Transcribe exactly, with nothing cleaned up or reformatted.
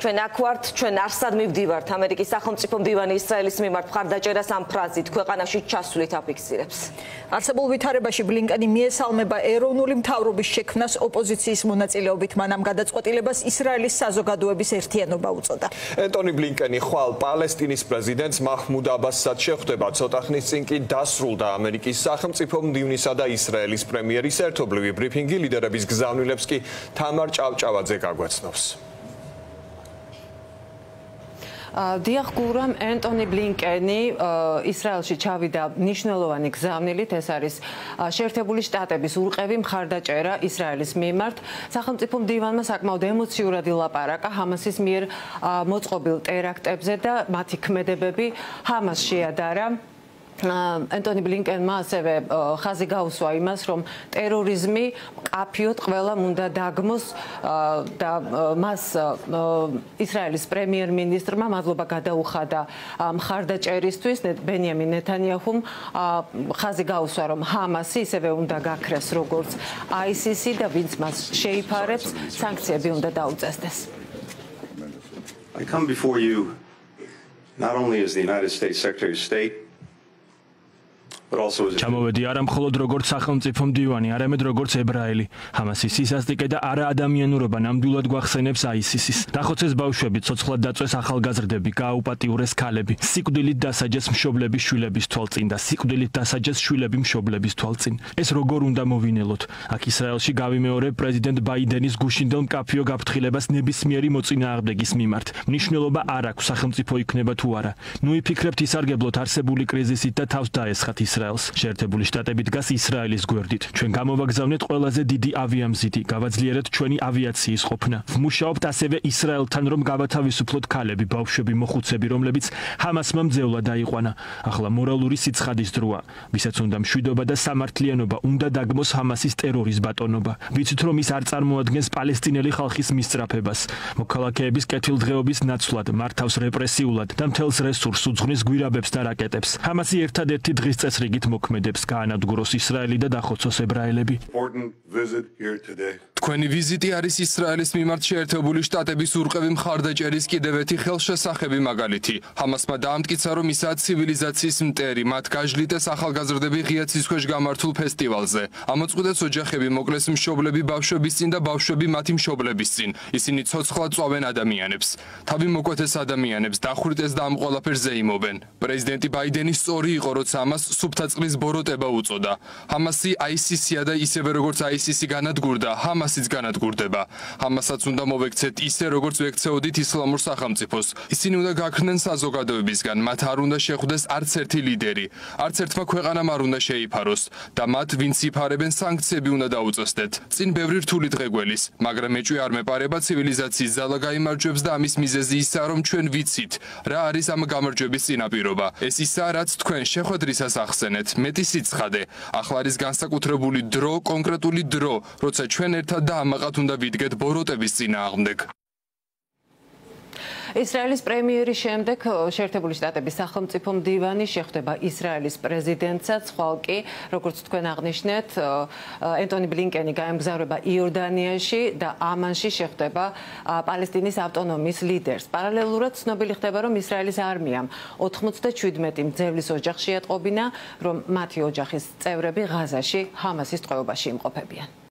ჩვენ აქ ვართ, ჩვენ არსად მივდივართ. ამერიკის სახელმწიფო მდივანი ისრაელის მიმართ მხარდაჭერას ამ ფრაზით ქვეყანაში ჩასვლით აფიქსირებს. არსებულ ვითარებაში ბლინკენი მიესალმება ეროვნული მთავრობის შექმნას ოპოზიციის მონაწილეობით, მან ამ გადაწყვეტილებას ისრაელის საზოგადოების ერთიანობა უწოდა. ენტონი ბლინკენი ხვალ პალესტინის პრეზიდენტს მაჰმუდ აბასსაც შეხვდება. ცოტა ხნის წინ კი დასრულდა ამერიკის სახელმწიფო მდივნისა და ისრაელის პრემიერის ერთობლივი ბრიფინგი. ლიდერების გზავნილებს კი თამარ ჭავჭავაძე გაგვაცნობს. დიახ გურამ, ენტონი ბლინკენი ისრაელში ჩავიდა მნიშვნელოვანი გზავნილით. ეს არის შეერთებული შტატების ურყევი მხარდაჭერა ისრაელის მიმართ. სახელმწიფო მდივანმა საკმაოდ ემოციურად ილაპარაკა ჰამასის მიერ მოწყობილ ტერაქტებზე და მათი ქმედებები ჰამას შეადარა. ენტონი ბლინკენმა ასევე ხაზი გაუსვა იმას, რომ ტერორიზმი მკაფიოდ ყველამ უნდა დაგმოს და მას ისრაელის პრემიერ-მინისტრმა მადლობა გადაუხადა მხარდაჭერისთვის. ბენიამინ ნეთანიაჰუმ ხაზი გაუსვა, რომ ჰამასი ისევე უნდა გაქრეს როგორც აი სი სი და ვინც მას შეიფარებს, სანქციები უნდა დაუწესდეს. I come before you not only as the United States Secretary of State, ჩამოვედი არა მხოლოდ როგორც სახელმწიფო მდივანი, არამედ როგორც ებრაელი. ჰამასის სისასტიკე და არაადამიანურობა ნამდვილად გვახსენებს აი სი სის. დახოცეს ბავშვები, ცოცხლად დაწვეს ახალგაზრდები, გააუპატიურეს ქალები, სიკვდილით დასაჯეს მშობლების შვილების თვალწინ და სიკვდილით დასაჯეს შვილები მშობლების თვალწინ. ეს როგორ უნდა მოვინელოთ? აქ ისრაელში გავიმეორებ პრეზიდენტ ბაიდენის გუშინდელ მკაფიო გაფრთხილებას ნებისმიერი მოწინააღმდეგის მიმართ. მნიშვნელობა არ აქვს სახელმწიფო იქნება თუ არა. ნუ იფიქრებთ ისარგებლოთ არსებული კრიზისით და თავს დაესხათ ისრაელს. შეერთებული შტატები დგას ისრაელის გვერდით. ჩვენ გამოვაგზავნეთ ყველაზე დიდი ავიამზიდი, გავაძლიერეთ ჩვენი ავიაციის ყოფნა. ვმუშაობთ ასევე ისრაელთან, რომ გავათავისუფლოთ ქალები, ბავშვები, მოხუცები, რომლებიც ჰამასმა მძევლად აიყვანა. ახლა მორალური სიცხადის დროა. ვისაც უნდა მშვიდობა და სამართლიანობა, უნდა დაგმოს ჰამასის ტერორის ბატონობა. ვიცით, რომ ის არ წარმოადგენს პალესტინელი ხალხის მისწრაფებას. მოქალაქეების კეთილდღეობის ნაცვლად, მართავს რეპრესიულად და მთელს რესურსს უძღვნის გვირაბებს და რაკეტებს. ჰამასი ერთადერთი დღის წესრიგით მოქმედებს, გაანადგუროს ისრაელი და დახოცოს ებრაელები. თქვენი ვიზიტი არის ისრაელის მიმართ შეერთებული შტატების ურყევი მხარდაჭერის კიდევ ერთი ხელშესახები მაგალითი. ჰამასმა დაამტკიცა, რომ ისაა ცივილიზაციის მტერი, მათ გაჟლიტეს ახალგაზრდები ღია ცისქვეშ გამართულ ფესტივალზე. ამოწყვეტეს ოჯახები, მოკლეს მშობლები ბავშვების წინ და ბავშვები მათი მშობლების წინ. ისინი ცოცხლად წვავენ ადამიანებს. თავი მოკვეთეს ადამიანებს, დახვრიტეს და ამ ყველაფერს ზეიმობენ. პრეზიდენტი ბაიდენი სწორი იყო, როცა ამას სუფთა წყლის ბოროტება უწოდა. ჰამასი აი სი სია და ისევე როგორც აი სი სი განადგურდა, ჰამასიც განადგურდება. ჰამასაც უნდა მოვექცეთ ისე, როგორც ვექცეოდით ისლამურ სახელმწიფოს. ისინი უნდა გაქრნენ საზოგადოებისგან, მათ არ უნდა შეხვდეს არც ერთი ლიდერი. არც ერთმა ქვეყანამ არ უნდა შეიფაროს და მათ, ვინც იფარებენ, სანქციები უნდა დაუწესდეთ. წინ ბევრი რთული დღე გველის, მაგრამ ეჭვი არ მეპარება ცივილიზაციის ძალა გაიმარჯვებს და ამის მიზეზი ისაა, რომ ჩვენ ვიცით, რა არის ამ გამარჯვების წინაპირობა. ეს ისაა, რაც თქვენ შეხვედრისას ახსენეთ. მეტი სიცხადე. ახლა არის განსაკუთრებული დრო, კონკრეტული დრო, როცა ჩვენ ერთად და ამაყად უნდა ვიდგეთ ბოროტების წინააღმდეგ. ისრაელის პრემიერის შემდეგ შეერთებული შტატების სახელმწიფო მდივანი შეხვდება ისრაელის პრეზიდენტსაც. ხვალ კი, როგორც თქვენ აღნიშნეთ, ენტონი ბლინკენი გაემგზავრება იორდანიაში და ამანში შეხვდება პალესტინის ავტონომიის ლიდერს. პარალელურად ცნობილი ხდება, რომ ისრაელის არმიამ ოთხმოცდაჩვიდმეტი მძევლის ოჯახში ატყობინა, რომ მათი ოჯახის წევრები ღაზაში ჰამასის ტყვეობაში იმყოფებიან.